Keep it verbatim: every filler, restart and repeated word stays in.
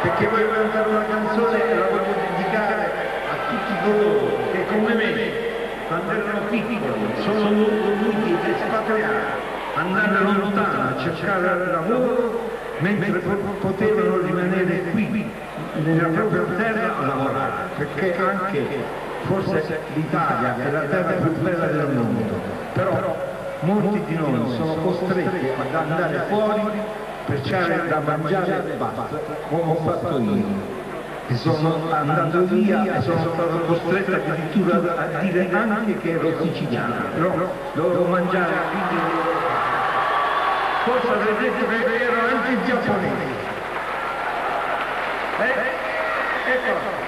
perché voglio cantare una canzone e la voglio dedicare a tutti coloro che come me, quando erano piccoli, sono dovuti espatriare, andare lontano a cercare lavoro, mentre potevano rimanere qui, nella propria terra a lavorare, perché anche forse l'Italia è la terra più bella del mondo, però molti di noi sono costretti ad andare fuori per cercare da mangiare e basta, come ho fatto io. E sono andato via e sono stato costretto addirittura a dire anche che ero siciliano, però dovevo mangiare, forse avrei detto che ero anche giapponese. Eh? Ecco.